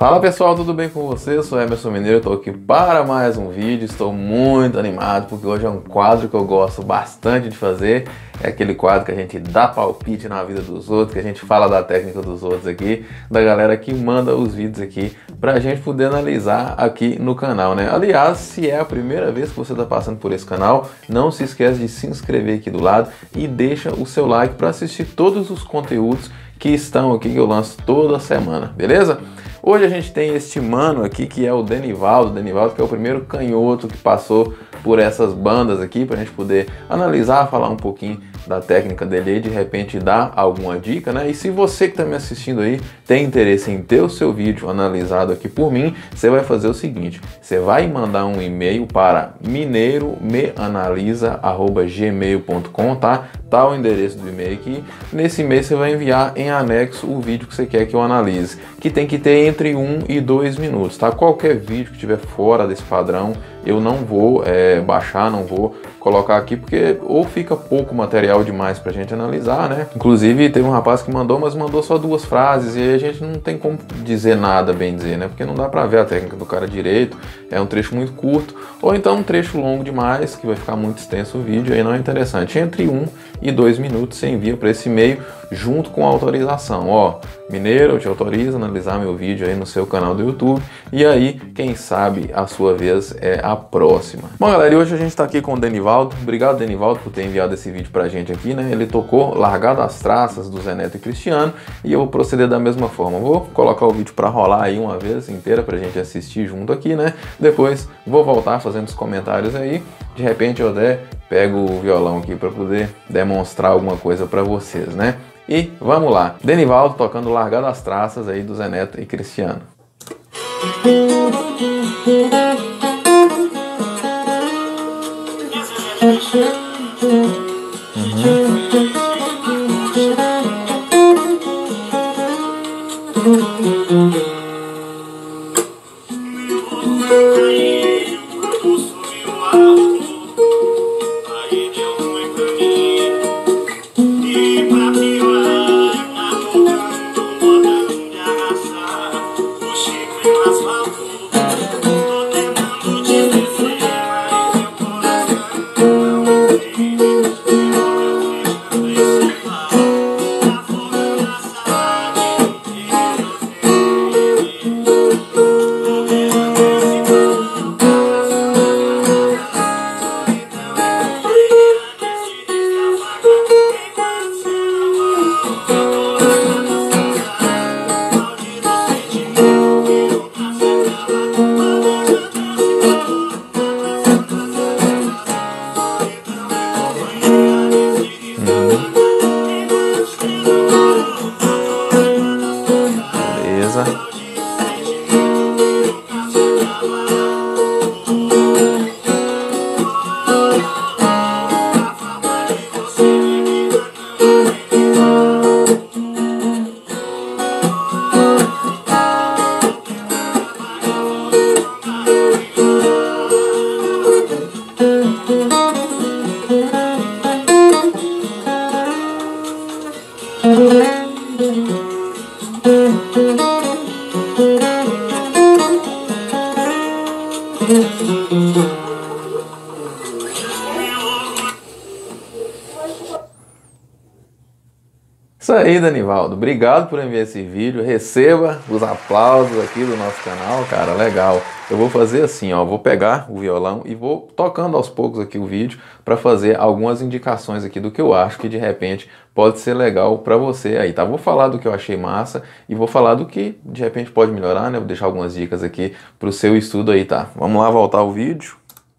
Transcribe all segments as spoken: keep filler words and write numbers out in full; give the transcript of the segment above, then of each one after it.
Fala pessoal, tudo bem com vocês? Eu sou Emerson Mineiro, estou aqui para mais um vídeo. Estou muito animado porque hoje é um quadro que eu gosto bastante de fazer. É aquele quadro que a gente dá palpite na vida dos outros, que a gente fala da técnica dos outros aqui, da galera que manda os vídeos aqui para a gente poder analisar aqui no canal, né? Aliás, se é a primeira vez que você está passando por esse canal, não se esquece de se inscrever aqui do lado e deixa o seu like para assistir todos os conteúdos que estão aqui, que eu lanço toda semana, beleza? Hoje a gente tem este mano aqui que é o Denivaldo, Denivaldo que é o primeiro canhoto que passou por essas bandas aqui, para a gente poder analisar, falar um pouquinho da técnica dele e de repente dar alguma dica, né? E se você que está me assistindo aí tem interesse em ter o seu vídeo analisado aqui por mim, você vai fazer o seguinte, você vai mandar um e-mail para mineiro me analisa arroba gmail ponto com, tá? Tá o endereço do e-mail aqui. Nesse e-mail você vai enviar em anexo o vídeo que você quer que eu analise, que tem que ter entre um e dois minutos, tá? Qualquer vídeo que estiver fora desse padrão, eu não vou é, baixar, não vou colocar aqui, porque ou fica pouco material demais pra gente analisar, né? Inclusive teve um rapaz que mandou, mas mandou só duas frases, e aí a gente não tem como dizer nada, bem dizer, né? Porque não dá pra ver a técnica do cara direito, é um trecho muito curto, ou então um trecho longo demais, que vai ficar muito extenso o vídeo, aí não é interessante. Entre um e dois minutos você envia para esse e-mail junto com a autorização. Ó, Mineiro, eu te autorizo a analisar meu vídeo aí no seu canal do YouTube, e aí, quem sabe, a sua vez é a próxima. Bom, galera, e hoje a gente tá aqui com o Denivaldo. Obrigado, Denivaldo, por ter enviado esse vídeo pra gente aqui, né? Ele tocou Largado as Traças, do Zé Neto e Cristiano, e eu vou proceder da mesma forma. Vou colocar o vídeo pra rolar aí uma vez inteira pra gente assistir junto aqui, né? Depois vou voltar fazendo os comentários aí. De repente eu até pego o violão aqui pra poder demonstrar alguma coisa pra vocês, né? E vamos lá, Denivaldo tocando Largado as Traças aí do Zé Neto e Cristiano. Isso aí, Denivaldo. Obrigado por enviar esse vídeo. Receba os aplausos aqui do nosso canal, cara. Legal. Eu vou fazer assim, ó. Vou pegar o violão e vou tocando aos poucos aqui o vídeo para fazer algumas indicações aqui do que eu acho que de repente pode ser legal para você aí, tá? Vou falar do que eu achei massa e vou falar do que de repente pode melhorar, né? Vou deixar algumas dicas aqui pro seu estudo aí, tá? Vamos lá voltar o vídeo.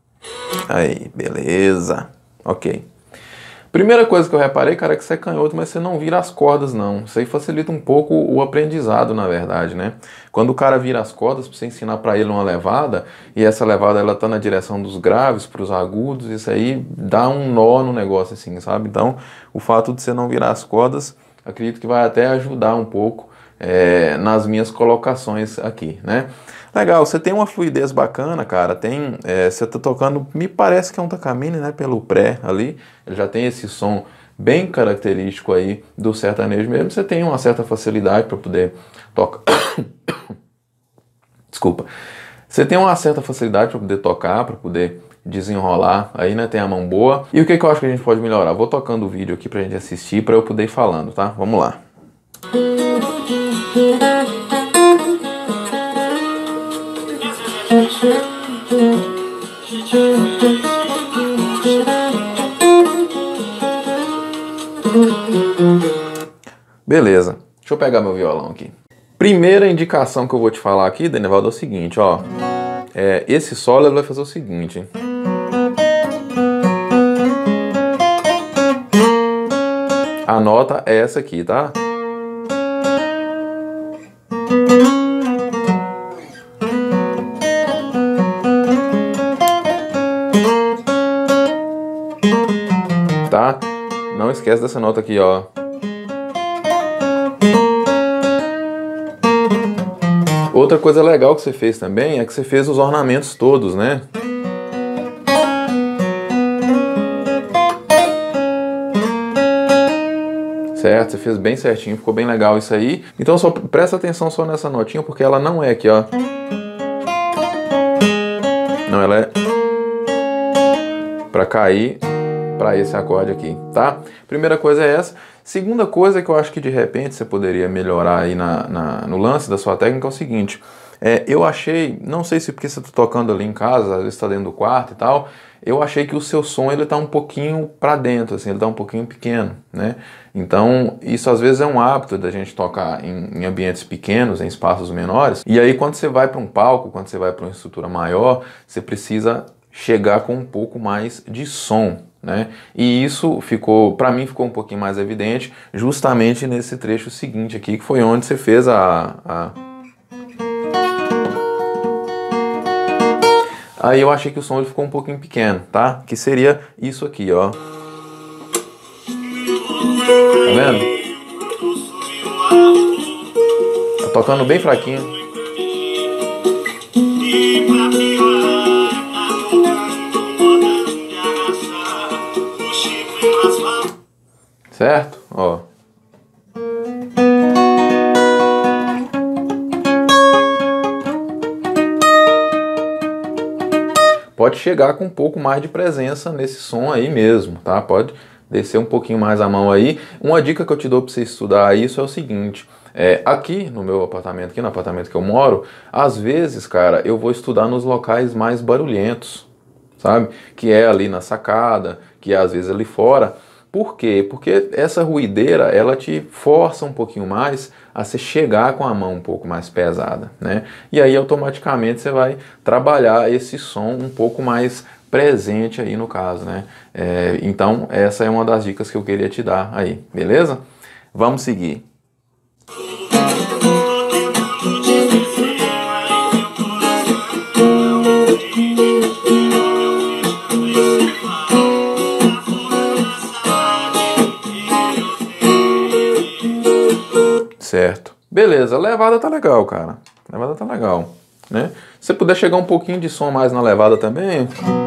Aí, beleza. Ok. Primeira coisa que eu reparei, cara, é que você é canhoto, mas você não vira as cordas, não. Isso aí facilita um pouco o aprendizado, na verdade, né? Quando o cara vira as cordas, pra você ensinar pra ele uma levada, e essa levada, ela tá na direção dos graves pros agudos, isso aí dá um nó no negócio, assim, sabe? Então, o fato de você não virar as cordas, acredito que vai até ajudar um pouco é, nas minhas colocações aqui, né? Legal, você tem uma fluidez bacana, cara, tem, é, você tá tocando, me parece que é um Takamine, né, pelo pré ali, ele já tem esse som bem característico aí do sertanejo mesmo, você tem uma certa facilidade para poder tocar, Desculpa. Você tem uma certa facilidade para poder tocar, para poder desenrolar, aí, né, tem a mão boa. E o que que eu acho que a gente pode melhorar? Vou tocando o vídeo aqui pra gente assistir, pra eu poder ir falando, tá? Vamos lá. Beleza, deixa eu pegar meu violão aqui. Primeira indicação que eu vou te falar aqui, Denivaldo, é o seguinte, ó. É, esse solo ele vai fazer o seguinte, hein? A nota é essa aqui, tá? Tá? Não esquece dessa nota aqui, ó. Outra coisa legal que você fez também é que você fez os ornamentos todos, né? Certo? Você fez bem certinho, ficou bem legal isso aí. Então só presta atenção só nessa notinha, porque ela não é aqui, ó. Não, ela é pra cair pra esse acorde aqui, tá? Primeira coisa é essa. Segunda coisa que eu acho que de repente você poderia melhorar aí na, na, no lance da sua técnica é o seguinte. É, eu achei, não sei se porque você tá tocando ali em casa, às vezes tá dentro do quarto e tal, eu achei que o seu som ele tá um pouquinho para dentro, assim, ele tá um pouquinho pequeno, né? Então, isso às vezes é um hábito da gente tocar em, em ambientes pequenos, em espaços menores, e aí quando você vai para um palco, quando você vai para uma estrutura maior, você precisa chegar com um pouco mais de som, né? E isso ficou, para mim ficou um pouquinho mais evidente justamente nesse trecho seguinte aqui, que foi onde você fez a... a... Aí eu achei que o som ele ficou um pouquinho pequeno, tá? Que seria isso aqui, ó. Tá vendo? Tá tocando bem fraquinho. Certo? Ó. Pode chegar com um pouco mais de presença nesse som aí mesmo, tá? Pode descer um pouquinho mais a mão aí. Uma dica que eu te dou para você estudar isso é o seguinte. É, aqui no meu apartamento, aqui no apartamento que eu moro, às vezes, cara, eu vou estudar nos locais mais barulhentos, sabe? Que é ali na sacada, que é às vezes ali fora. Por quê? Porque essa ruideira, ela te força um pouquinho mais a você chegar com a mão um pouco mais pesada, né? E aí automaticamente você vai trabalhar esse som um pouco mais presente aí no caso, né? É, então essa é uma das dicas que eu queria te dar aí, beleza? Vamos seguir. Certo. Beleza, a levada tá legal, cara. A levada tá legal, né? Se você puder chegar um pouquinho de som mais na levada também...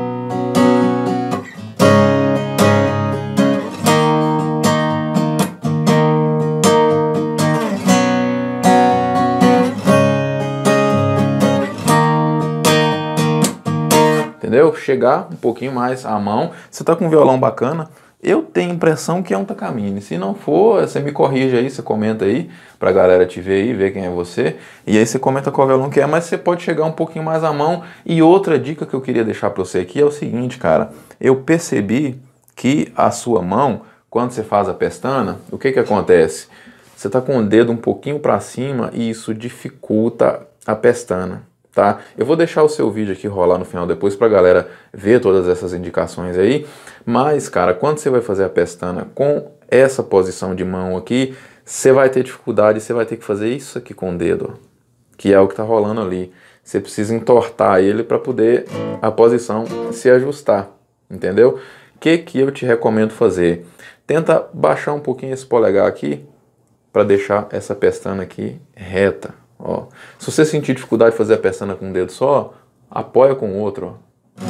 Entendeu? Chegar um pouquinho mais à mão. Você tá com um violão bacana... Eu tenho a impressão que é um Takamine. Se não for, você me corrige aí, você comenta aí, pra galera te ver aí, ver quem é você. E aí você comenta qual violão que é, mas você pode chegar um pouquinho mais à mão. E outra dica que eu queria deixar pra você aqui é o seguinte, cara. Eu percebi que a sua mão, quando você faz a pestana, o que que acontece? Você tá com o dedo um pouquinho pra cima e isso dificulta a pestana. Tá? Eu vou deixar o seu vídeo aqui rolar no final depois pra galera ver todas essas indicações aí, mas cara, quando você vai fazer a pestana com essa posição de mão aqui, você vai ter dificuldade, você vai ter que fazer isso aqui com o dedo, que é o que tá rolando ali. Você precisa entortar ele para poder a posição se ajustar, entendeu? O que que eu te recomendo fazer? Tenta baixar um pouquinho esse polegar aqui para deixar essa pestana aqui reta. Ó. Se você sentir dificuldade de fazer a pestana com um dedo só, apoia com o outro. Ó.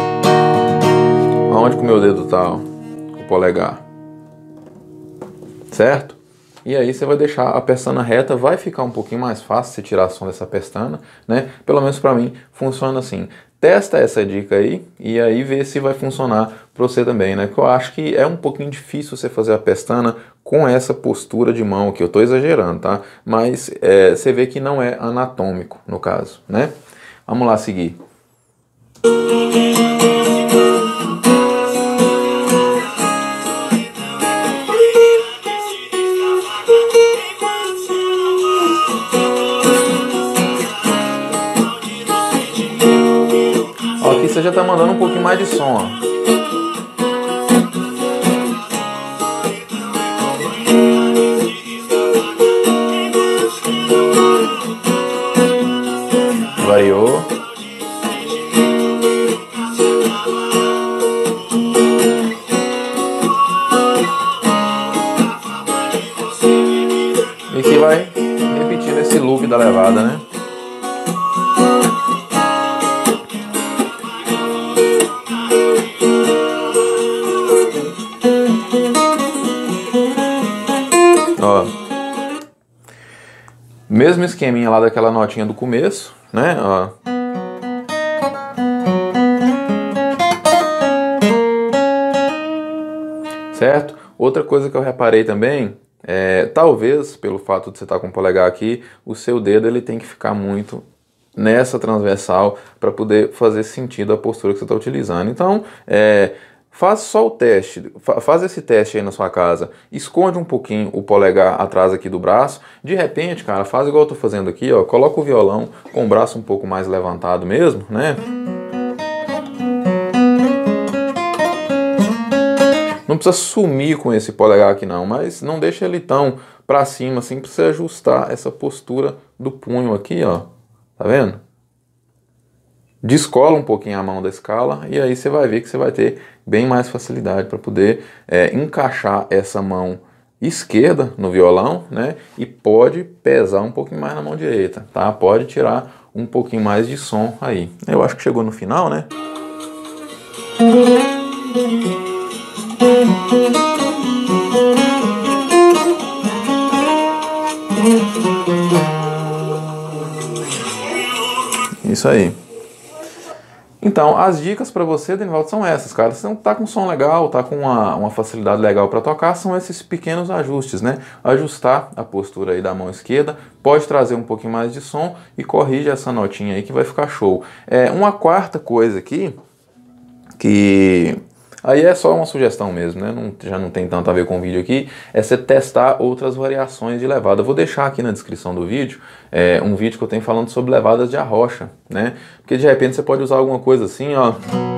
Aonde que o meu dedo tá? Ó? O polegar. certo? E aí você vai deixar a pestana reta, vai ficar um pouquinho mais fácil você tirar som dessa pestana, né? Pelo menos para mim funciona assim. Testa essa dica aí e aí vê se vai funcionar para você também, né? Porque eu acho que é um pouquinho difícil você fazer a pestana com essa postura de mão aqui. Eu tô exagerando, tá? Mas é, você vê que não é anatômico no caso, né? Vamos lá seguir. Ó, aqui você já tá mandando um pouquinho mais de som, ó. Variou. E aqui vai repetindo esse loop da levada, né? Ó. Mesmo esqueminha lá daquela notinha do começo, né? Ó. Certo? Outra coisa que eu reparei também, é, talvez pelo fato de você estar com o polegar aqui, o seu dedo ele tem que ficar muito nessa transversal para poder fazer sentido a postura que você está utilizando. Então, é, faz só o teste, faz esse teste aí na sua casa, esconde um pouquinho o polegar atrás aqui do braço, de repente, cara, faz igual eu tô fazendo aqui, ó, coloca o violão com o braço um pouco mais levantado mesmo, né? Não precisa sumir com esse polegar aqui não, mas não deixa ele tão para cima assim para você ajustar essa postura do punho aqui, ó. Tá vendo? Descola um pouquinho a mão da escala e aí você vai ver que você vai ter bem mais facilidade para poder é, encaixar essa mão esquerda no violão, né? E pode pesar um pouquinho mais na mão direita, tá? Pode tirar um pouquinho mais de som aí. Eu acho que chegou no final, né? Isso aí. Então, as dicas para você, Denivaldo, são essas, cara. Se não tá com som legal, tá com uma, uma facilidade legal para tocar, são esses pequenos ajustes, né? Ajustar a postura aí da mão esquerda, pode trazer um pouquinho mais de som e corrige essa notinha aí que vai ficar show. É, uma quarta coisa aqui, que aí é só uma sugestão mesmo, né? Não, já não tem tanto a ver com o vídeo aqui. É você testar outras variações de levada. Eu vou deixar aqui na descrição do vídeo é, um vídeo que eu tenho falando sobre levadas de arrocha, né? Porque de repente você pode usar alguma coisa assim, ó.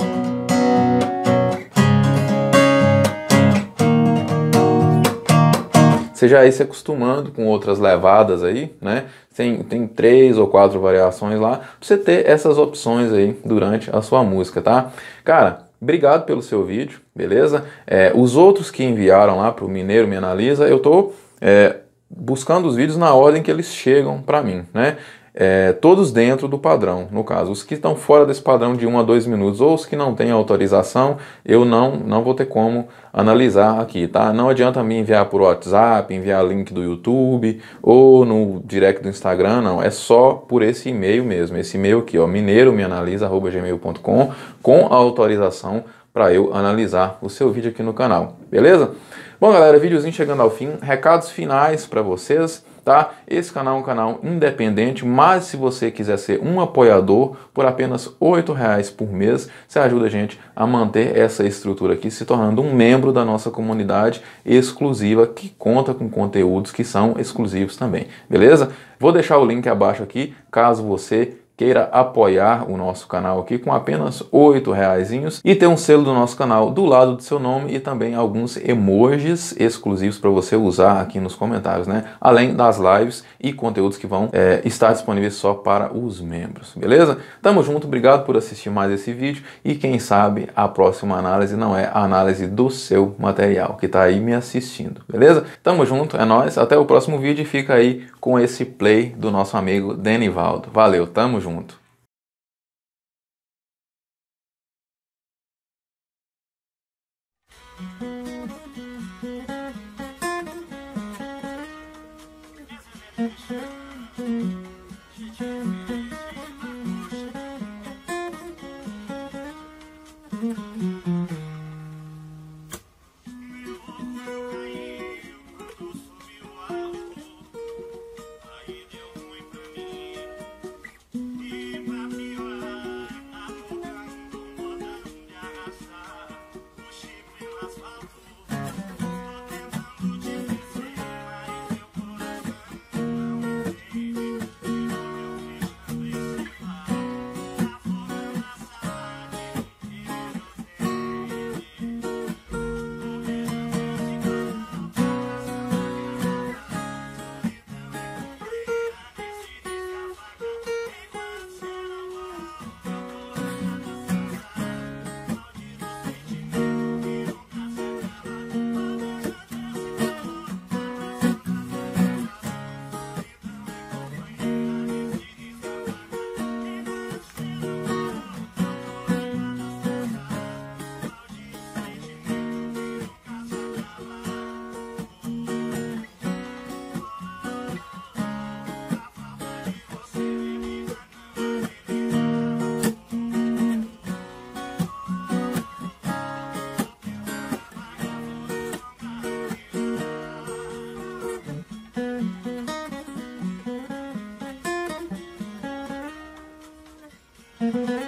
Você já ir se acostumando com outras levadas aí, né? Tem, tem três ou quatro variações lá, pra você ter essas opções aí durante a sua música, tá? Cara, obrigado pelo seu vídeo, beleza? É, os outros que enviaram lá para o Mineiro Me Analisa, eu tô é, buscando os vídeos na ordem que eles chegam para mim, né? É, todos dentro do padrão, no caso, os que estão fora desse padrão de um a dois minutos ou os que não têm autorização, eu não, não vou ter como analisar aqui, tá? Não adianta me enviar por WhatsApp, enviar link do YouTube ou no direct do Instagram, não, é só por esse e-mail mesmo, esse e-mail aqui, ó, mineiro me analisa arroba gmail ponto com, com a autorização para eu analisar o seu vídeo aqui no canal, beleza? Bom, galera, videozinho chegando ao fim, recados finais para vocês, tá? Esse canal é um canal independente, mas se você quiser ser um apoiador por apenas oito reais por mês, você ajuda a gente a manter essa estrutura aqui, se tornando um membro da nossa comunidade exclusiva, que conta com conteúdos que são exclusivos também, beleza? Vou deixar o link abaixo aqui, caso você queira apoiar o nosso canal aqui com apenas oito reaisinhos e ter um selo do nosso canal do lado do seu nome e também alguns emojis exclusivos para você usar aqui nos comentários, né? Além das lives e conteúdos que vão é, estar disponíveis só para os membros, beleza? Tamo junto, obrigado por assistir mais esse vídeo e quem sabe a próxima análise não é a análise do seu material que tá aí me assistindo, beleza? Tamo junto, é nóis, até o próximo vídeo e fica aí com esse play do nosso amigo Denivaldo. Valeu, tamo junto. Música